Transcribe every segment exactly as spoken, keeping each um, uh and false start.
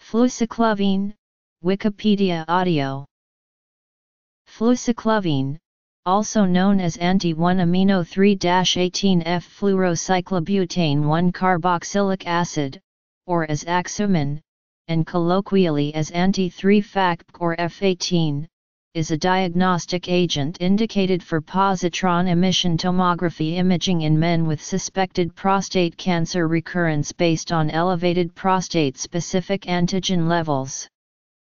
Fluciclovine, Wikipedia audio. Fluciclovine, also known as anti one amino three eighteen F fluorocyclobutane one carboxylic acid, or as Axumin, and colloquially as anti three F A C P or F eighteen, is a diagnostic agent indicated for positron emission tomography imaging in men with suspected prostate cancer recurrence based on elevated prostate-specific antigen levels.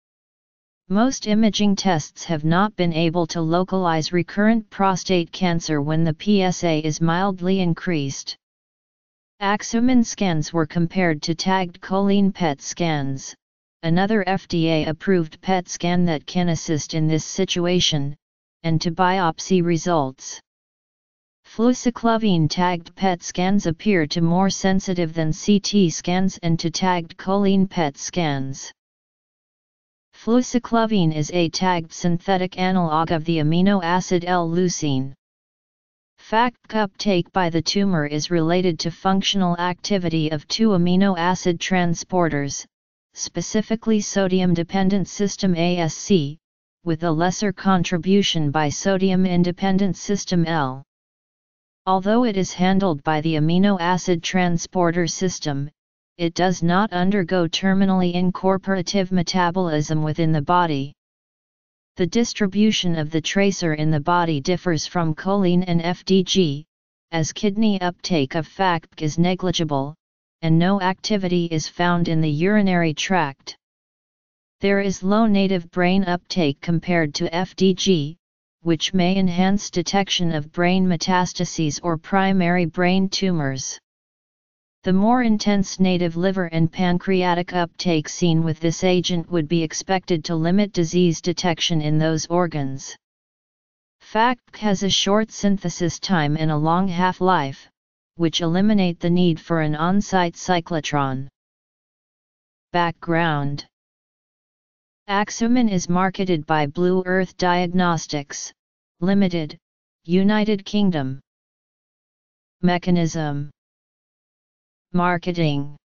Most imaging tests have not been able to localize recurrent prostate cancer when the P S A is mildly increased. Axumin scans were compared to tagged choline P E T scans, another F D A-approved P E T scan that can assist in this situation, and to biopsy results. Fluciclovine tagged P E T scans appear to more sensitive than C T scans and to tagged choline P E T scans. Fluciclovine is a tagged synthetic analog of the amino acid L-leucine. F A C uptake by the tumor is related to functional activity of two amino acid transporters, specifically sodium-dependent system A S C, with a lesser contribution by sodium-independent system L. Although it is handled by the amino acid transporter system, it does not undergo terminally incorporative metabolism within the body. The distribution of the tracer in the body differs from choline and F D G, as kidney uptake of F A C is negligible, and no activity is found in the urinary tract. There is low native brain uptake compared to F D G, which may enhance detection of brain metastases or primary brain tumors. The more intense native liver and pancreatic uptake seen with this agent would be expected to limit disease detection in those organs. F A C has a short synthesis time and a long half-life, which eliminate the need for an on-site cyclotron. Background: Axumin is marketed by Blue Earth Diagnostics, Limited, United Kingdom. Mechanism: Marketing.